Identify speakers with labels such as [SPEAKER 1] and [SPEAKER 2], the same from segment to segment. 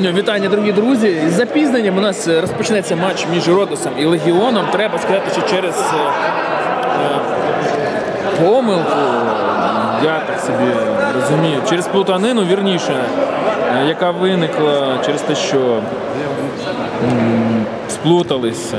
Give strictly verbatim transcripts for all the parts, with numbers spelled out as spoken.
[SPEAKER 1] Вітання, дорогі друзі. З запізненням у нас розпочнеться матч між Родосом і Легіоном. Треба сказати, що через е, помилку, я так собі розумію, через плутанину, вірніше, е, яка виникла через те, що м, сплутались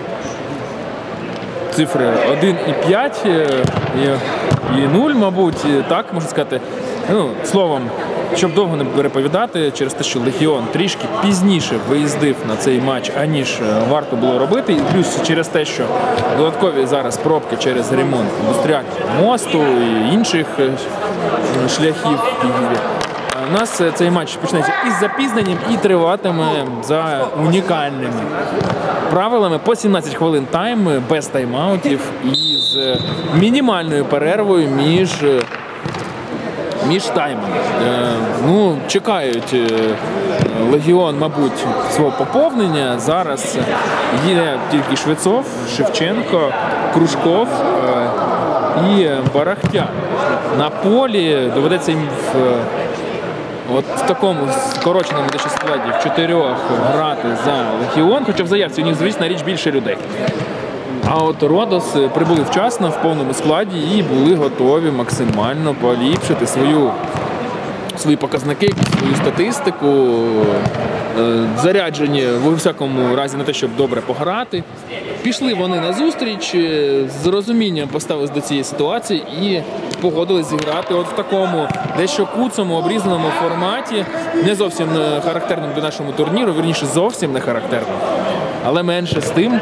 [SPEAKER 1] цифри один і п'ять і, і нуль, мабуть, так можна сказати. Ну, словом, щоб довго не переповідати, через те, що Легіон трішки пізніше виїздив на цей матч, аніж варто було робити. І плюс через те, що додаткові зараз пробки через ремонт індустріального мосту і інших шляхів в Києві. У нас цей матч почнеться із запізненням і триватиме за унікальними правилами по сімнадцять хвилин тайм, без тайм-аутів і з мінімальною перервою між між таймами. Е, ну, чекають е, Легіон, мабуть, свого поповнення. Зараз є тільки Швецов, Шевченко, Кружков е, і Барахтян. На полі доведеться їм в, от в такому скороченому дещо складі в чотирьох грати за Легіон, хоча в заявці у них, звісно, річ більше людей. А от Родос прибули вчасно в повному складі і були готові максимально поліпшити свою, свої показники, свою статистику, заряджені в всякому разі на те, щоб добре пограти. Пішли вони на зустріч, з розумінням поставились до цієї ситуації і погодились зіграти от в такому дещо куцому, обрізаному форматі, не зовсім характерним для нашого турніру, вірніше зовсім не характерним, але менше з тим.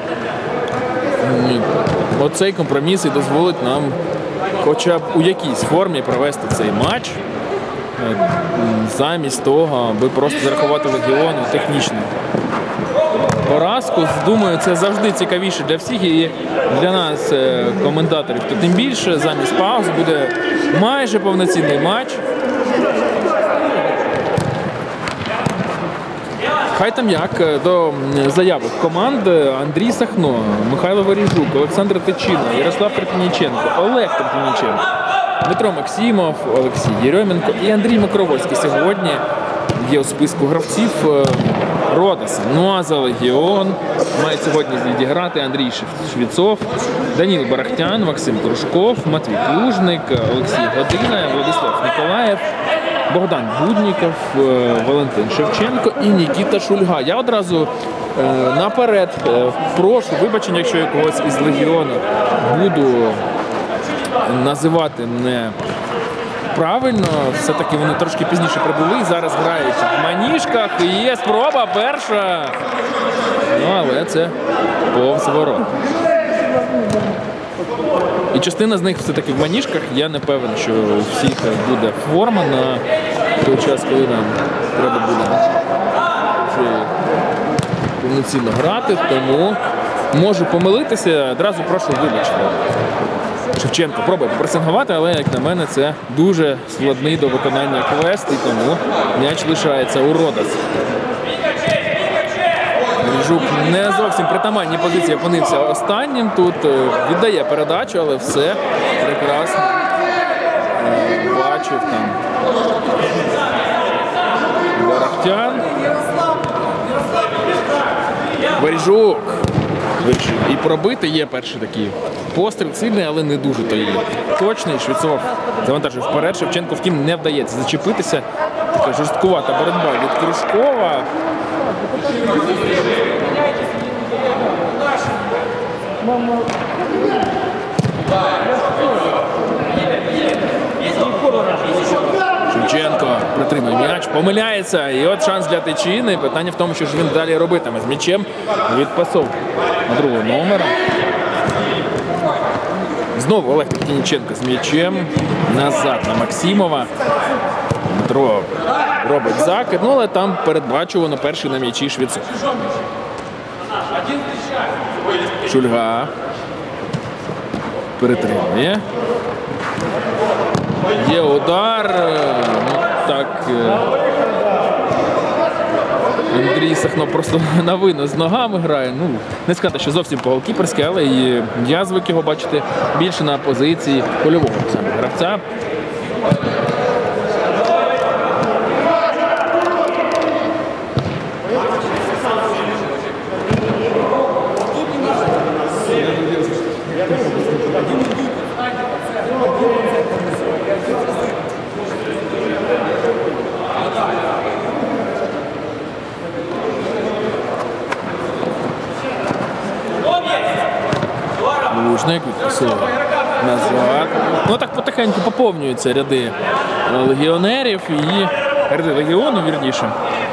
[SPEAKER 1] Оцей компроміс і дозволить нам хоча б у якійсь формі провести цей матч, замість того, аби просто зарахувати Легіону технічну поразку. Думаю, це завжди цікавіше для всіх і для нас, коментаторів, то тим більше замість паузи буде майже повноцінний матч. Хай там як, до заявок команд Андрій Сахно, Михайло Воріжук, Олександр Тичина, Ярослав Трепініченко, Олег Трепініченко, Дмитро Максимов, Олексій Єрьоменко і Андрій Макровольський сьогодні є у списку гравців Родоса. Ну а за Легіон мають сьогодні відіграти Андрій Швецов, Даніл Барахтян, Максим Кружков, Матвій Плужник, Олексій Година, Владислав Ніколаєв, Богдан Будніков, Валентин Шевченко і Нікіта Шульга. Я одразу е, наперед е, прошу вибачення, якщо я когось із Легіону буду називати неправильно. Все-таки вони трошки пізніше прибули і зараз грають в маніжках. І є спроба перша. Ну, але це повз ворот. І частина з них все-таки в маніжках. Я не певен, що у всіх буде форма на той час, коли нам треба буде повноцінно грати. Тому можу помилитися. Одразу прошу вибачити. Шевченко пробує попресингувати, але, як на мене, це дуже складний до виконання квест, і тому м'яч лишається у Родос. Жук не зовсім при таманній позиції опинився останнім. Тут віддає передачу, але все прекрасно бачив там Барахтян. Воріжук вирішив і пробити. Є перший такий постріл, сильний, але не дуже то є точний. Швецов завантажив вперед. Шевченко, втім, не вдається зачепитися. Така жорсткувата боротьба від Кружкова. Шевченко притримує м'яч, помиляється, і от шанс для Тичини. Питання в тому, що ж він далі робитиме з м'ячем від пасов другого номера. Знову Олег Трепініченко з м'ячем, назад на Максимова. Дмитро робить закид, ну але там передбачувано перший на м'ячі Швецов. Шульга перетримує. Є удар. Ну, так, Андрій Сахно просто на винос з ногами грає. Ну, не сказати, що зовсім по-голкіперськи, але і я звик його бачити більше на позиції польового саме гравця. Плужник відписує назад. Ну так потихеньку поповнюються ряди легіонерів і ряди легіону, вірніше.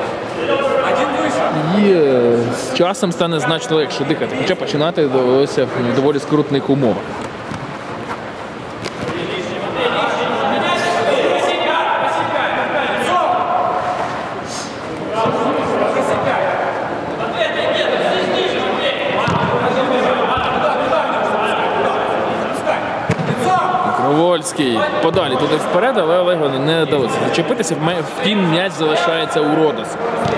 [SPEAKER 1] І з часом стане значно легше дихати, хоча починати довелося в доволі скрутних умовах. Кровольський подалі туди вперед, але Олегу не вдалося зачепитися. Втім, м'яч залишається у Родоса.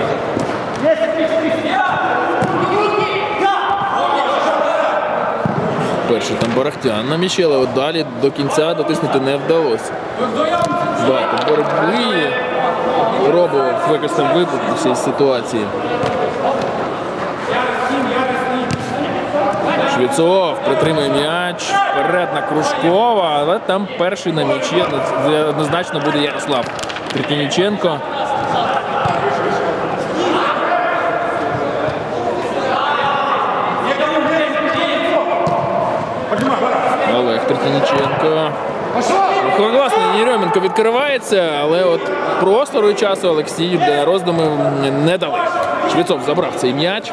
[SPEAKER 1] Перший там Барахтян на м'ячі, але далі до кінця дотиснути не вдалося. Багато боротьби, пробував використати викуп у цій ситуації. Швецов притримує м'яч, вперед на Кружкова, але там перший на м'ячі однозначно буде Ярослав Третьяніченко. Олег Третьяніченко. Власне, Єрьоменко відкривається, але от простору і часу Олексію для роздумів не дали. Швецов забрав цей м'яч.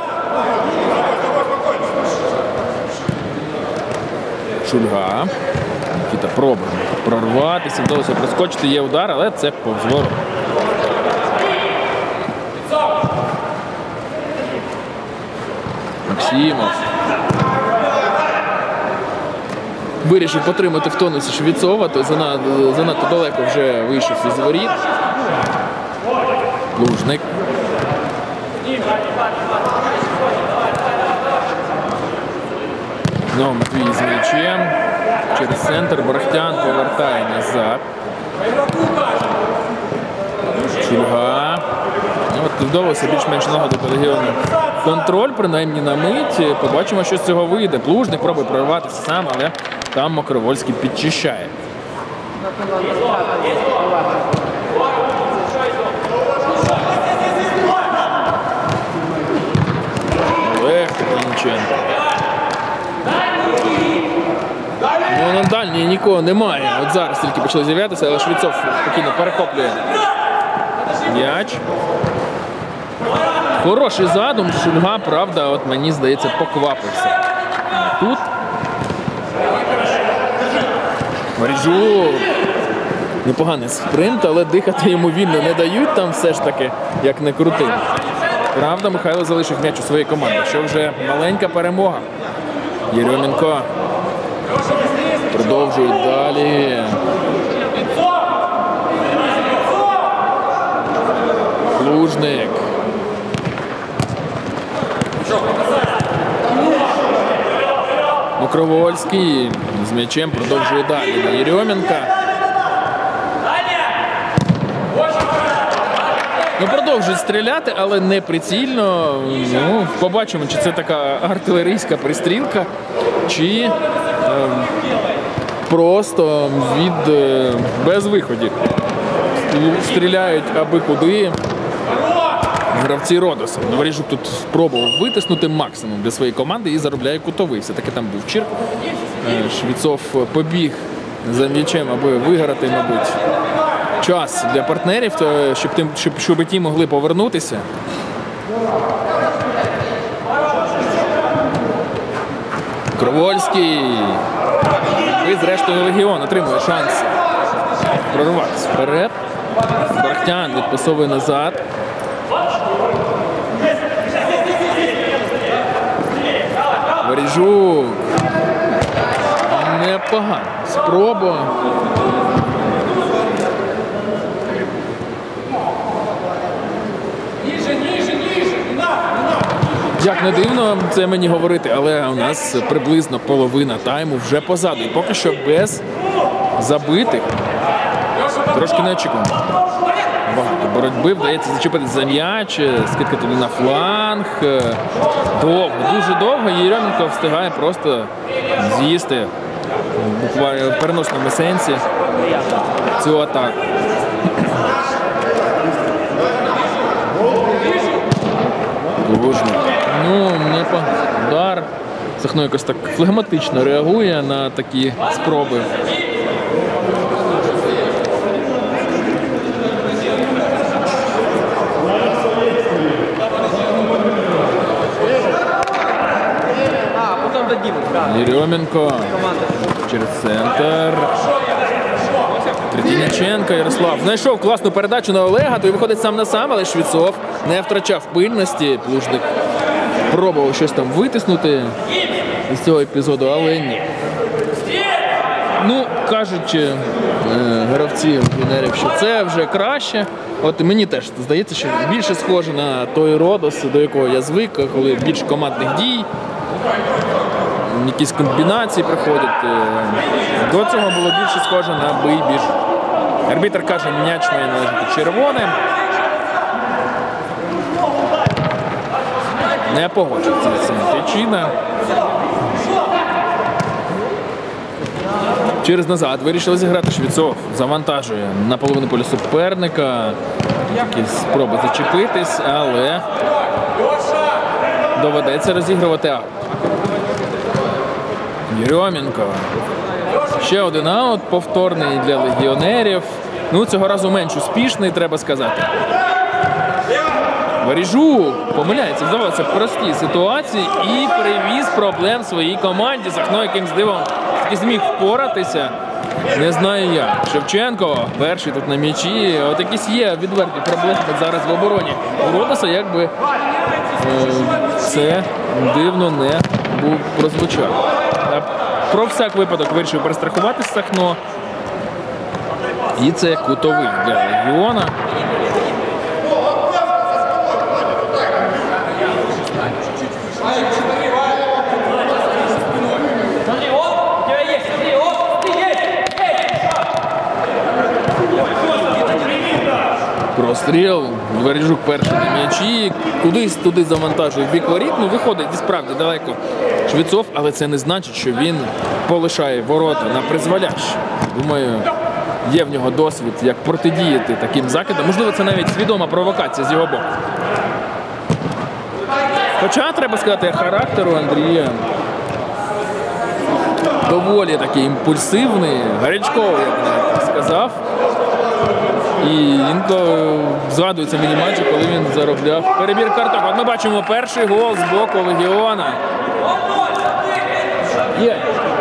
[SPEAKER 1] Шульга. Нікіта пробує прорватися, вдалося проскочити, є удар, але це повз ворот. Максимов. Вирішив потримати в тонусі Швецова, той занадто, занадто далеко вже вийшов із воріт. Плужник. Знову Матвій з м'ячем. Через центр Барахтян повертає назад. Шульга. От вдалося більш-менш нагодити легіону контроль, принаймні на мить. Побачимо, що з цього вийде. Плужник пробує прорватися сам, але там Мокровольський підчищає. Олег Третьяніченко. Ну, на дальній нікого немає. От зараз тільки почали з'являтися, але Швецов спокійно перехоплює м'яч. Хороший задум. Шульга, правда, от мені здається, поквапився. Тут Маріжук. Непоганий спринт, але дихати йому вільно не дають там все ж таки, як не крути. Правда, Михайло залишив м'яч у своїй команді, що вже маленька перемога. Єрьоменко продовжують далі. Плужник. Мокровольський з м'ячем продовжує далі на Єрьоменка. Ну, продовжують стріляти, але не прицільно. Ну, побачимо, чи це така артилерійська пристрілка, чи е, просто від е, без виходів. Стріляють аби куди гравці Родоса. Новоріжук тут спробував витиснути максимум для своєї команди і заробляє кутовий. Все-таки там був Чирк. Швецов побіг за м'ячем, аби виграти, мабуть, час для партнерів, щоб, тим, щоб, щоб ті могли повернутися. Кровольський. І зрештою Легіон отримує шанс прорватися вперед. Барахтян відпасовує назад. Маріжук. Непогана спроба. Як не дивно це мені говорити, але у нас приблизно половина тайму вже позаду. І поки що без забитих. Трошки неочікувано. Багато боротьби, вдається зачепити за м'яч, скидка туди на фланг. Довго, дуже довго. Єрьоменко встигає просто з'їсти буквально в переносному сенсі цю атаку. Плужник. Ну, не по... Удар Сахно якось так флегматично реагує на такі спроби. Єрьоменко через центр. Третініченко Ярослав знайшов класну передачу на Олега, той виходить сам на сам, але Швецов не втрачав пильності. Плужник пробував щось там витиснути з цього епізоду, але ні. Ну, кажучи гравці легіонерів, що це вже краще. От мені теж здається, що більше схоже на той Родос, до якого я звик, коли більше командних дій, якісь комбінації приходять. До цього було більше схоже на бий більш. Арбітр каже, м'яч має належати червоним. Не погоджується з цим Тичина. Через назад вирішили зіграти Швецов. Завантажує на половину поля суперника. Якісь спроби зачепитись, але доведеться розігрувати аут. Єрьоменко. Ще один аут повторний для легіонерів. Ну, цього разу менш успішний, треба сказати. Варіжук помиляється, здавалося, в простій ситуації і привіз проблем своїй команді. Сахно якимсь дивом таки зміг впоратися. Не знаю як. Шевченко перший тут на м'ячі. От якісь є відверті проблеми зараз в обороні у Родоса, якби е, це дивно не був прозвучав. Про всяк випадок вирішив перестрахуватися Сахно. І це кутовий для Легіона. Простріл, Варіжук перший на м'ячі, кудись туди завантажує в бік воріт. Ну, виходить, і справді далеко Швецов, але це не значить, що він полишає ворота на призволяще. Думаю, є в нього досвід, як протидіяти таким закидам. Можливо, це навіть свідома провокація з його боку. Хоча, треба сказати, характеру Андрія доволі такий імпульсивний, гарячковий, я б навіть сказав. І інколи згадується мені матчі, коли він заробляв перебір карток. От ми бачимо перший гол з боку Легіона. Є.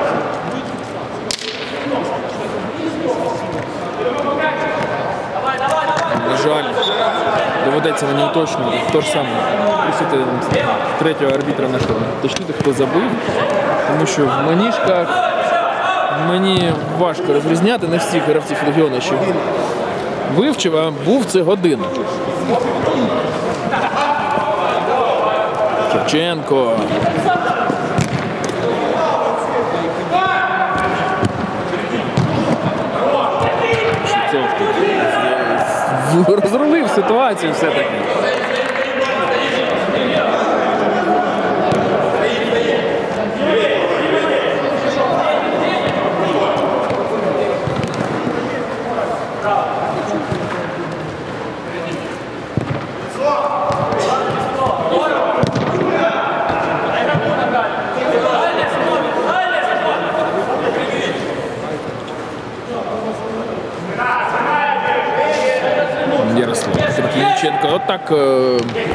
[SPEAKER 1] На жаль, доведеться мені уточнювати, хто ж саме просити третього арбітра нашого уточнити, хто забив. Тому що в манішках мені важко розрізняти, не всіх гравців Легіона, що вивчив, а був це година. Шевченко. Шевцов тут розрулив ситуацію все-таки. Ярослав Третініченко. От так е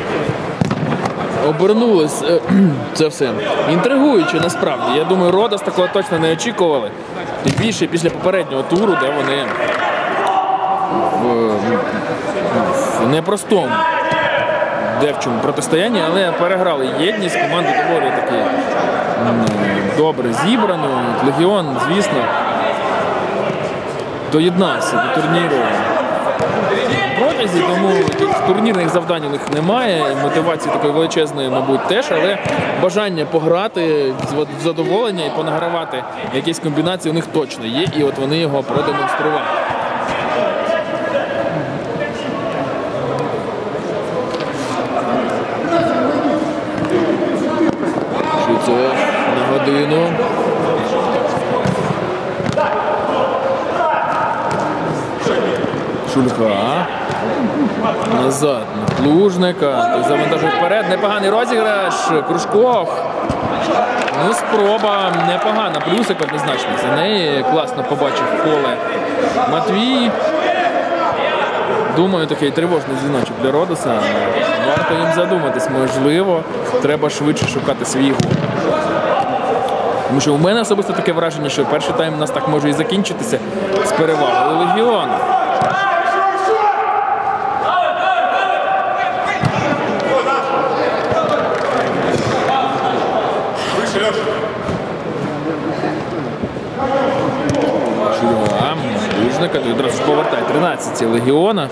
[SPEAKER 1] обернулось е це все. Інтригуюче насправді. Я думаю, Родос такого точно не очікували. Тим більше після попереднього туру, де вони в, в непростому девчому протистоянні, але переграли єдність. Команду доволі таки добре зібрану. Легіон, звісно, доєднався до турніру протязі, тому турнірних завдань у них немає, мотивації такої величезної, мабуть, теж, але бажання пограти в задоволення і понагравати якісь комбінації у них точно є, і от вони його продемонстрували. Швецов на годину. Шульга. Назад на Плужника. Той завантажив вперед. Непоганий розіграш. Кружков. Ну, спроба непогана, плюсик однозначно. За неї класно побачив поле Матвій. Думаю, такий тривожний дзвіночок для Родоса. Варто їм задуматись, можливо, треба швидше шукати свій гол. Тому що у мене особисто таке враження, що перший тайм у нас так може і закінчитися з перевагою Легіону. Шульга, Лужника, то відразу повертає тринадцять Легіона.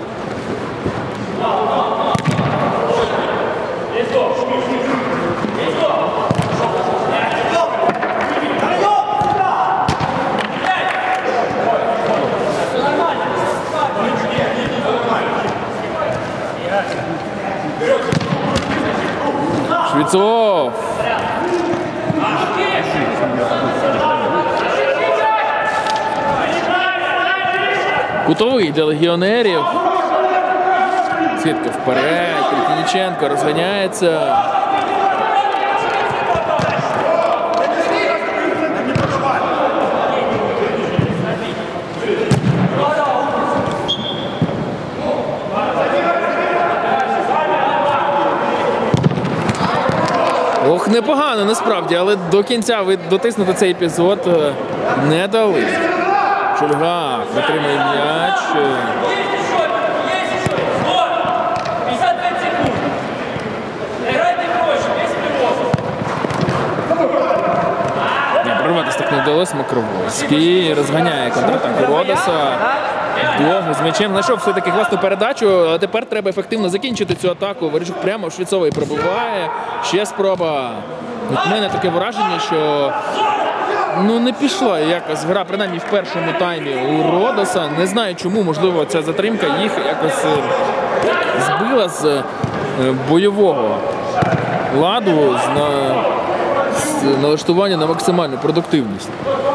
[SPEAKER 1] Швецов. Кутовий для легіонерів. Сітка вперед. Трітініченко розганяється. Ох, непогано насправді, але до кінця ви дотиснути цей епізод не дали. Шульга отримує м'яч. Прорватися так не вдалося. Макровольський розганяє контратаку Родоса. Довго з м'ячем знайшов все-таки класну передачу, а тепер треба ефективно закінчити цю атаку. Верещук прямо в Швецовий пробиває. Ще спроба. У мене таке враження, що ну, не пішла якось гра, принаймні в першому таймі у Родоса. Не знаю чому, можливо, ця затримка їх якось збила з бойового ладу, з, на... з налаштування на максимальну продуктивність.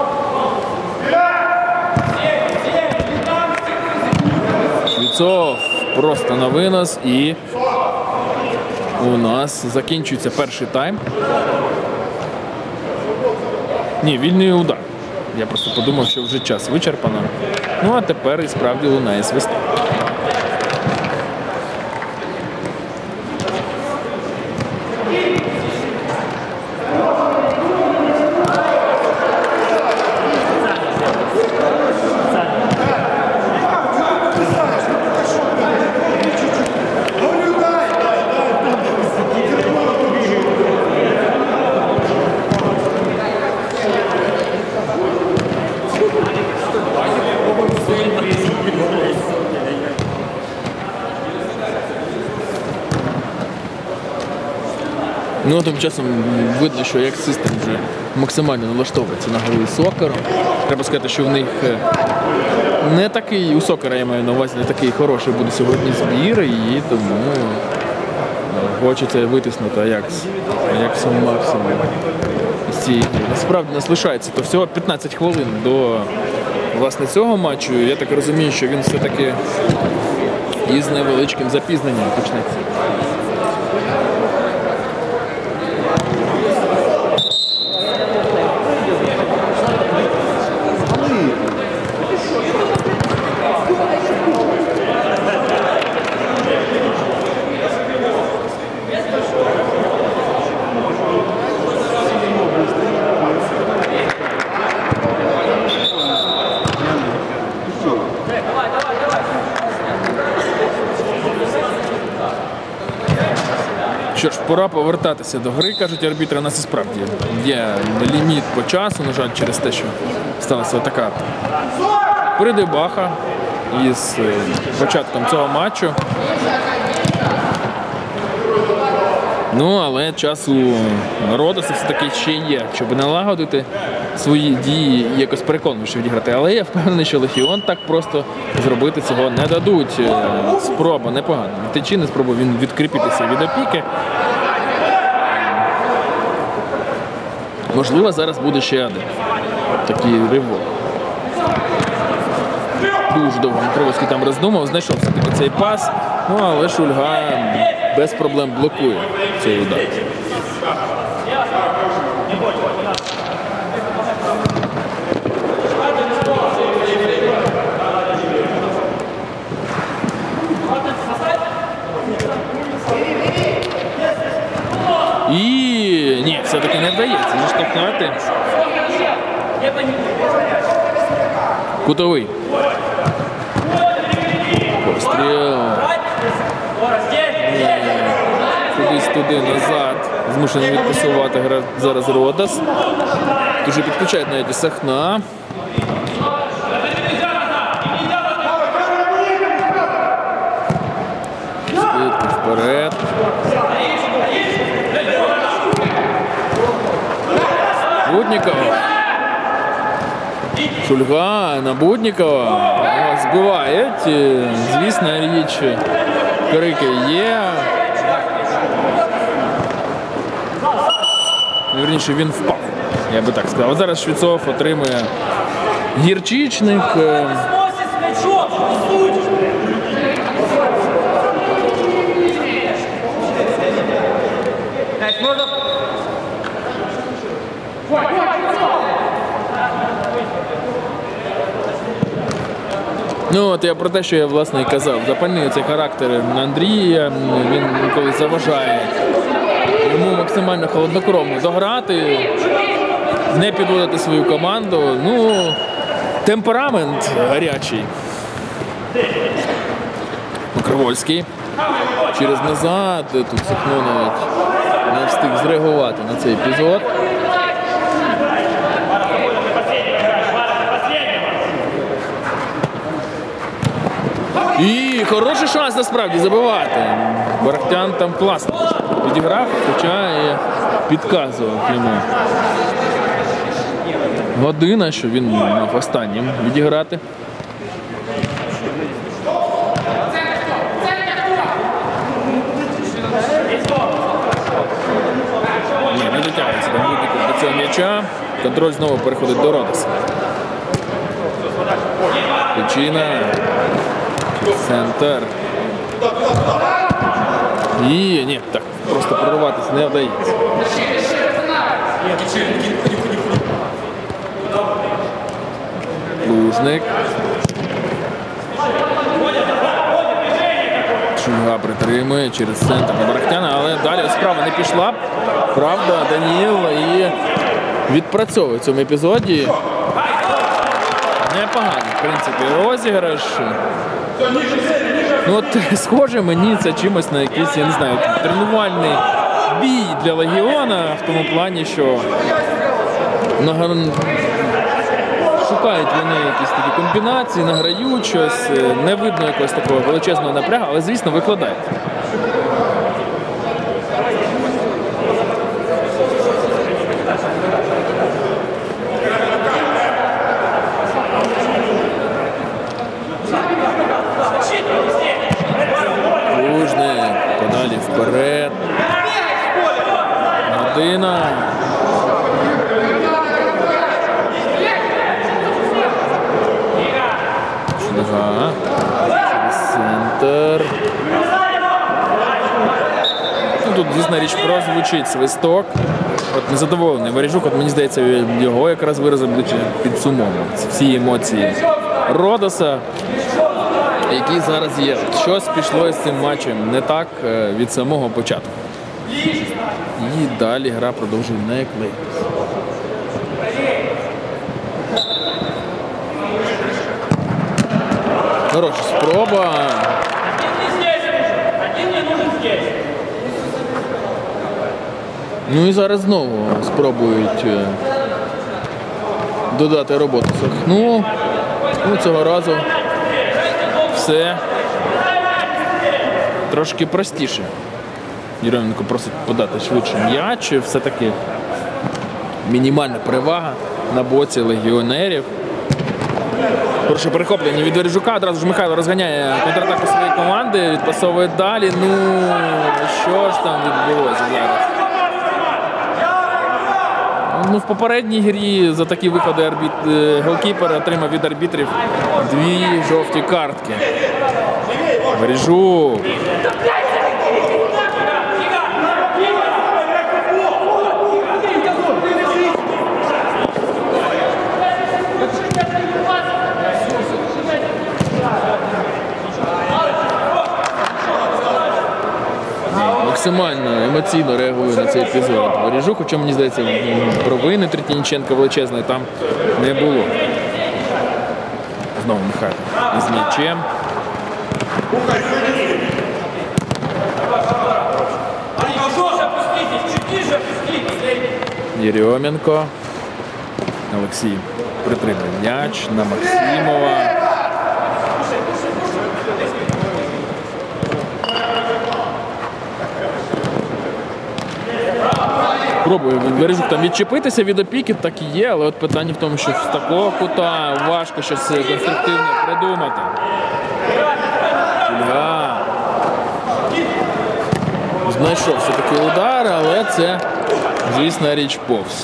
[SPEAKER 1] Швецов просто на винос, і у нас закінчується перший тайм. Ні, вільний удар. Я просто подумав, що вже час вичерпано. Ну, а тепер і справді лунає свисток. Ну, тим часом видно, що як систем вже максимально налаштовується на гру із Сокером. Треба сказати, що в них не такий, у Сокера, я маю на увазі, не такий хороший буде сьогодні збір, і тому хочеться витиснути Аякс, Аяксом максимум з цієї гри. Насправді нас лишається то всього п'ятнадцять хвилин до, власне, цього матчу. Я так розумію, що він все-таки із невеличким запізненням почнеться. Що ж, пора повертатися до гри, кажуть арбітри. У нас і справді є ліміт по часу, на жаль, через те, що сталася така придибаха із початком цього матчу. Ну, але час у Родоса все-таки ще є, щоб налагодити свої дії і якось переконливіше відіграти. Але я впевнений, що Легіон так просто зробити цього не дадуть. Спроба непогана. Тичини спробував він відкріпитися від опіки. Можливо, зараз буде ще один такий ривок. Дуже довго Макровольський там роздумав, знайшов все-таки цей пас, ну але Шульга без проблем блокує цей удар. І ні, все-таки не вдається заштовхнути. Кутовий. Постріл. Кудись туди назад. Змушений відпасувати гра зараз Родос. Дуже підключають навіть і Сахна. Швидко вперед. Будніков. Шульга на Буднікова. Збивають. Звісно, річ, крики є. Вірніше, він впав, я би так сказав. Зараз Швецов отримує гірчичник. Ну от я про те, що я власне і казав. Запальний цей характер Андрія, він коли заважає йому максимально холоднокровно дограти, не підводити свою команду. Ну, темперамент гарячий. Кривольський. Через назад. Тут Сахно навіть не встиг зреагувати на цей епізод. І хороший шанс насправді забивати. Барахтян там класно підіграв, хоча і підказував йому Година, що він мав останнім відіграти. Ні, не дотягується до Буднікова до цього м'яча. Контроль знову переходить до Родоса. Причина. Центр. І ні, так, просто прорватися не вдається. Лужник. Шульга притримує через центр на Барахтяна, але далі справа не пішла. Правда, Даніл і відпрацьовує в цьому епізоді. Непоганий, в принципі, розіграш. Ну, от, схоже мені це чимось на якийсь, я не знаю, тренувальний бій для Легіона, в тому плані, що шукають вони якісь такі комбінації, награють щось, не видно якогось такого величезного напрягу, але, звісно, викладають. Лужник, подалі вперед. Година. Шульга. Через центр. Ну, тут, звісно, річ прозвучить свисток. От незадоволений Вережук, от мені здається, його якраз виразом будуть підсумовувати всі емоції Родоса, які зараз є. Щось пішло з цим матчем не так від самого початку. І далі гра продовжує не клеїтися. Хороша спроба. Ну і зараз знову спробують додати роботу Сахну. Ну, цього разу все трошки простіше. Єременко просить подати швидше м'яч. Все-таки мінімальна перевага на боці легіонерів. Хороше перехоплення від Вережука. Одразу ж Михайло розганяє контратаку своєї команди. Відпасовує далі. Ну, що ж там відбулося зараз? Ну, в попередній грі за такі виходи арбіт... голкіпер отримав від арбітрів дві жовті картки. Вережук. максимально емоційно реагує на цей епізод Варіжук, хоча, мені здається, провини Третьяніченка величезної там не було. Знову Михайло із м'ячем. Єрьоменко. Олексій притримує м'яч на Максимова. Пробує Варіжук там відчепитися від опіки, так і є, але от питання в тому, що з такого кута важко щось конструктивне придумати. Ільга. Знайшов все-таки удар, але це, звісно, річ повз.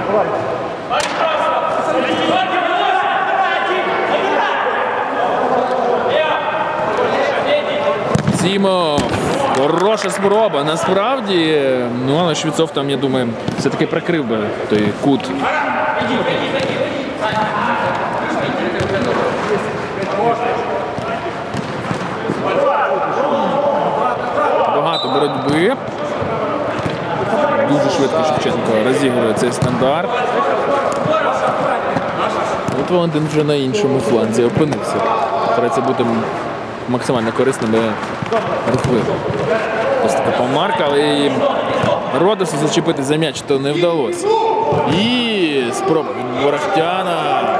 [SPEAKER 1] Сімов. Хороша спроба. Насправді, ну, але Швецов там, я думаю, все-таки прикрив би той кут. Багато боротьби. Дуже швидко Шевченко розігрує цей стандарт. От Валентин вже на іншому фланзі опинився. Треба бути максимально корисним і рухливим. Ось така помарка, але і Родосу зачепити за м'яч то не вдалося. І спроба від Ворохтяна.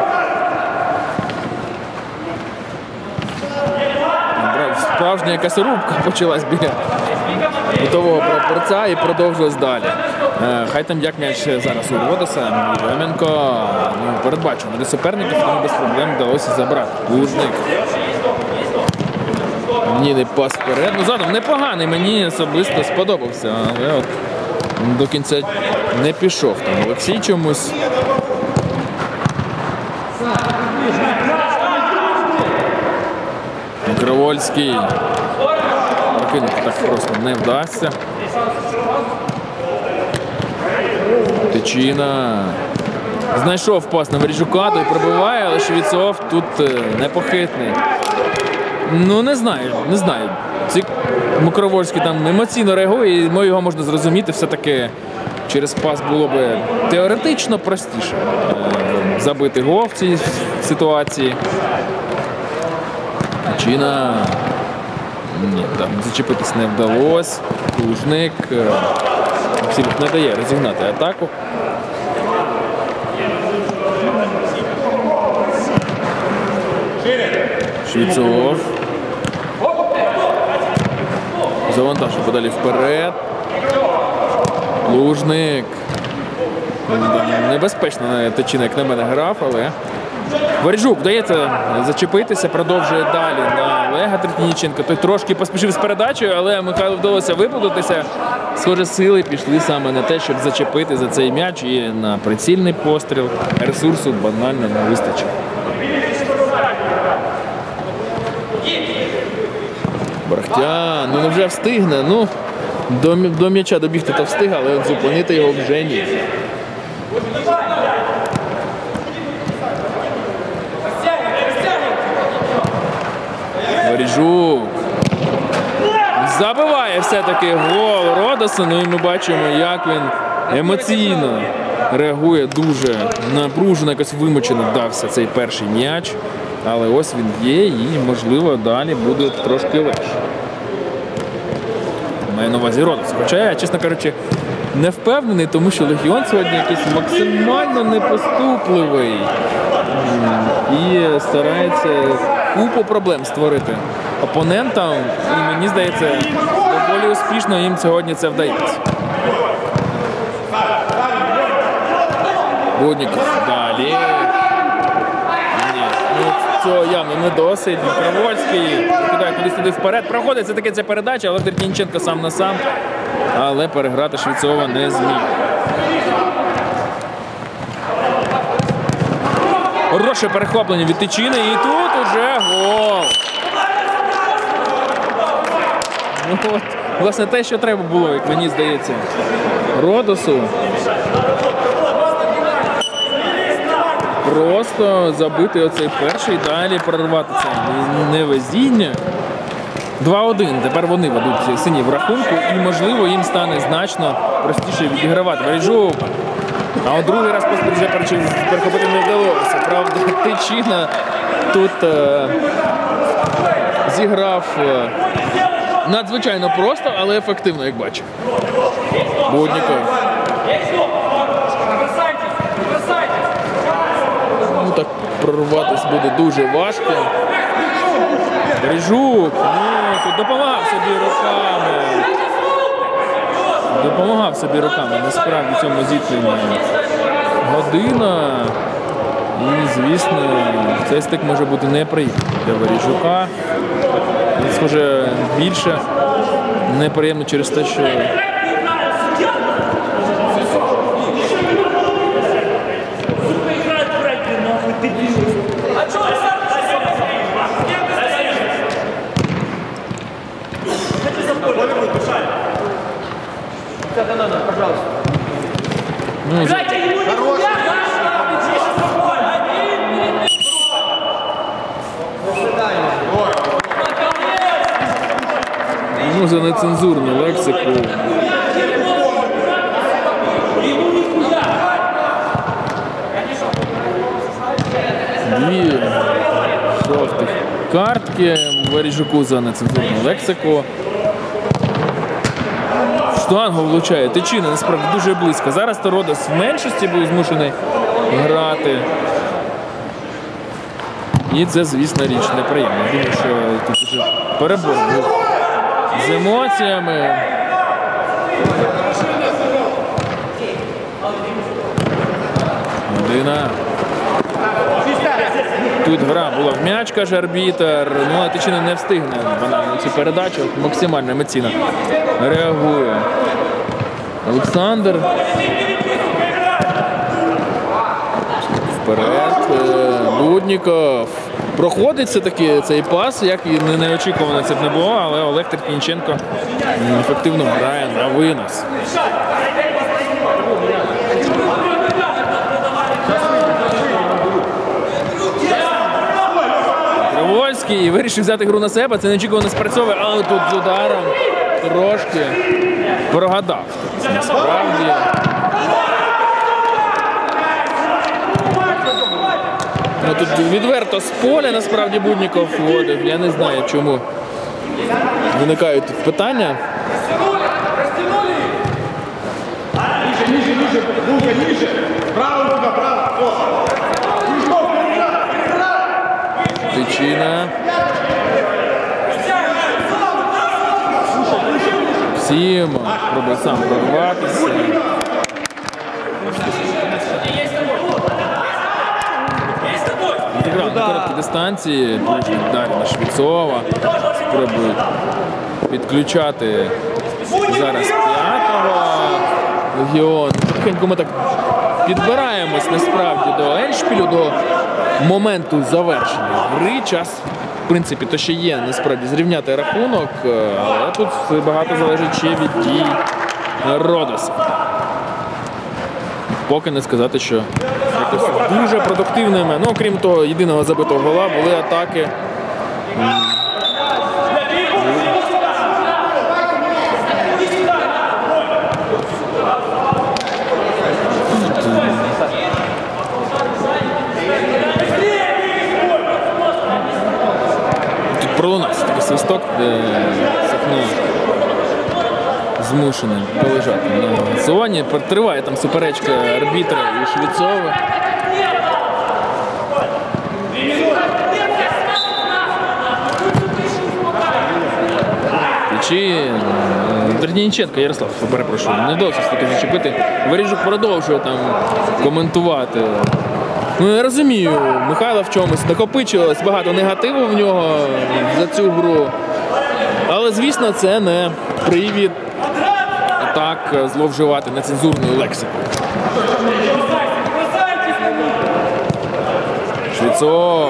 [SPEAKER 1] Справжня якась рубка почалась біля готового прапорця і продовжилась далі. Хай там як м'яч зараз у Родоса. Єрьоменко, ну, передбачено для суперників, тому без проблем вдалося забрати. Лужник. Мені не пас вперед. Ну, задум непоганий, мені особисто сподобався, але от до кінця не пішов там Олексій чомусь. Микровольський. Прокинути так просто не вдасться. Тичина. Знайшов пас на Варіжука, той пробиває, але Швецов тут непохитний. Ну, не знаю, не знаю. Ці Микровольський там емоційно реагує, і його можна зрозуміти. Все-таки через пас було б теоретично простіше забити гол в цій ситуації. Чина. Ні, там зачепитись не вдалося. Лужник абсолютно не дає розігнати атаку. Швецов. Завантажив подалі вперед. Лужник. Небезпечно Тичина, як на мене, грав, але Варіжук вдається зачепитися, продовжує далі на Олега Третьяніченка. Той трошки поспішив з передачею, але Михайлу вдалося виплутатися. Схоже, сили пішли саме на те, щоб зачепити за цей м'яч, і на прицільний постріл ресурсу банально не вистачило. Ворохтян, ну вже встигне, ну до, до м'яча добігти то встиг, але от зупинити його вже ні. Варіжук забиває все-таки гол Родоса, ну і ми бачимо, як він емоційно реагує, дуже напружено, якось вимучено дався цей перший м'яч. Але ось він є і, можливо, далі буде трошки легше. Маю на увазі Родос. Хоча я, чесно кажучи, не впевнений, тому що Легіон сьогодні якийсь максимально непоступливий. І старається купу проблем створити опонентам. І мені здається, доволі успішно їм сьогодні це вдається. Будніков далі. Цього явно не досить. Микровольський кидає кудись туди вперед. Проходить все-таки ця передача, але Третьяніченко сам на сам. Але переграти Швецова не зміг. Хороше перехоплення від Тичини. І тут уже гол. Ну, от, власне, те, що треба було, як мені здається, Родосу. Просто забити оцей перший, далі прорвати це невезіння. два один. Тепер вони ведуть сині в рахунку і, можливо, їм стане значно простіше відігравати. Вережук. А от другий раз поспіль вже перехопити не вдалося. Правда, Тичина тут е, зіграв е, надзвичайно просто, але ефективно, як бачимо. Будніков. Ну так прорватися буде дуже важко. Вережук. Ну, тут допомагав собі руками. Допомагав собі руками, насправді, цьому зіткненню. Година. І, звісно, цей стик може бути неприємний для Вережука. Він, схоже, більше неприємно через те, що ну, за... ну, за нецензурну лексику. Дві жовтих картки Вережуку за нецензурну лексику. Штангу влучає Тичина, насправді, дуже близько. Зараз Тородос в меншості був змушений грати. І це, звісно, річ неприємна. Думаю, що тут вже перебор був з емоціями. Година. Тут гра була в м'яч, каже арбітр. Ну, а Тичина не встигне банально цю передачу. Максимально емоційно реагує Олександр. Вперед. Будніков. Проходить все-таки цей пас, як і неочікувано це б не було, але Олег Терпінченко ефективно грає на винос. Кривольський вирішив взяти гру на себе, це неочікувано спрацьовує, але тут з ударом трошки прогадав. Насправді. Ну, тут відверто з поля, насправді, Будніков вводив. Я не знаю, чому виникають тут питання. Тичина. Сім пробує сам прорватися. Відіграв на короткій дистанції, дуже далі на Швецова. Спробують підключати зараз п'ятого Легіон. Потихеньку ми так підбираємось насправді до еншпілю, до моменту завершення гри. Час, в принципі, то ще є насправді зрівняти рахунок, але тут багато залежить ще від дій Родоса. Поки не сказати, що якось дуже продуктивними. Ну, окрім того, єдиного забитого гола були атаки. Тут пролунався такий свисток, де Сахно змушений полежати на зоні. Триває там суперечка арбітра і Швецова. Чи Терніченко, Ярослав, перепрошую, не вдалося таки зачепити. Вережук продовжує там коментувати. Ну, я розумію, Михайло в чомусь накопичилось багато негативу в нього за цю гру. Але, звісно, це не привід так зловживати нецензурною лексикою. Швецов.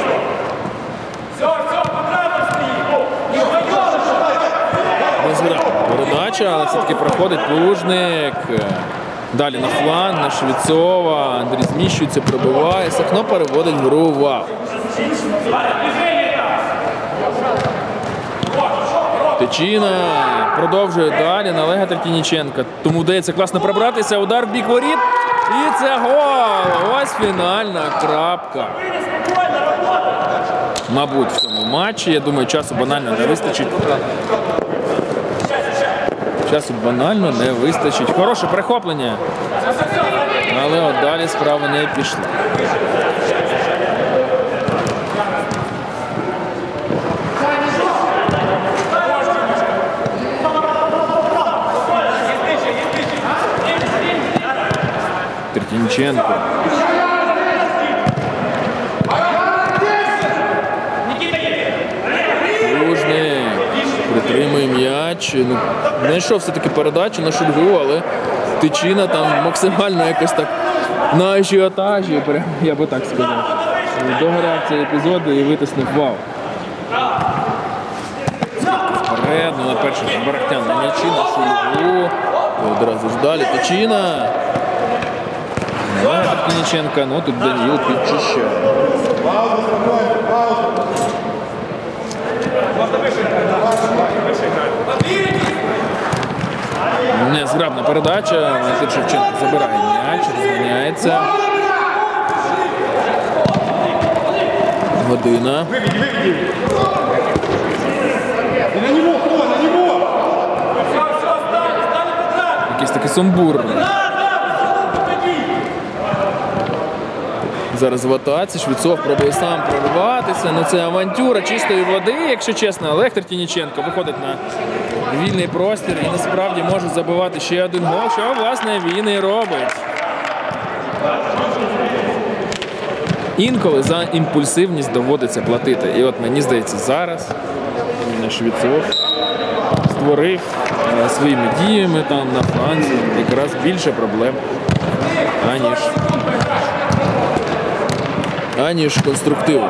[SPEAKER 1] Передача, але все-таки проходить Плужник. Далі на фланг, на Швецова. Андрій зміщується, пробиває. Сахно переводить гру в аут. Тичина продовжує далі на Олега Третініченка. Тому вдається класно пробратися. Удар в бік воріт. І це гол! Ось фінальна крапка. Мабуть, в цьому матчі. Я думаю, часу банально не вистачить. Часу банально не вистачить. Хороше перехоплення. Але от далі справа не пішла. Третінченко. Лужний притримує м'яч. Ну, знайшов все-таки передачу на Шульгу, але Тичина там максимально якось так на ажіотажі, я би так сказав. Догоряв цей епізод і витиснув вау. Вперед, ну на перший Барахтян на м'ячі, на Шульгу. Одразу ж далі Тичина. Третініченка, ну тут Даніл підчищає. Незграбна передача, Валентин Шевченко забирає м'яч, розганяється. Година. Якийсь такий сумбур. Зараз в атаці, Швецов пробує сам прорватися, ну це авантюра чистої води, якщо чесно. Олег Третініченко виходить на вільний простір і насправді може забивати ще один гол, що власне він і робить. Інколи за імпульсивність доводиться платити. І от мені здається, зараз Швецов створив своїми діями там на фланзі якраз більше проблем, аніж аніж конструктиву.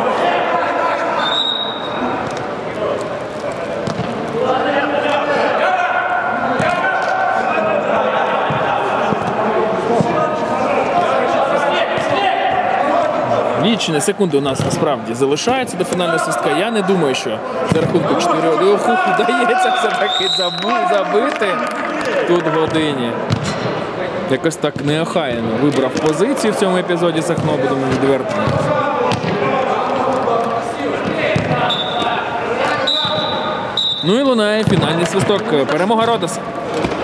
[SPEAKER 1] Лічені секунди у нас насправді залишаються до фінального свистка. Я не думаю, що за рахунку чотири один вдається все-таки забити тут в годині. Якось так неохайно вибрав позицію в цьому епізоді Сахно, будемо відвертими. Ну і лунає фінальний свисток. Перемога Родоса.